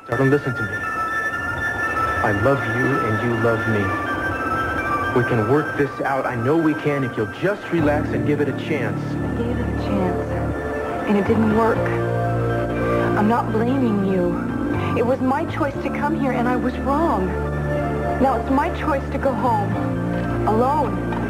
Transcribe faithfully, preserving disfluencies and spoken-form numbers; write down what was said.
Darling, listen to me. I love you and you love me. We can work this out. I know we can if you'll just relax and give it a chance. I gave it a chance, and it didn't work. I'm not blaming you. It was my choice to come here, and I was wrong. Now it's my choice to go home, alone.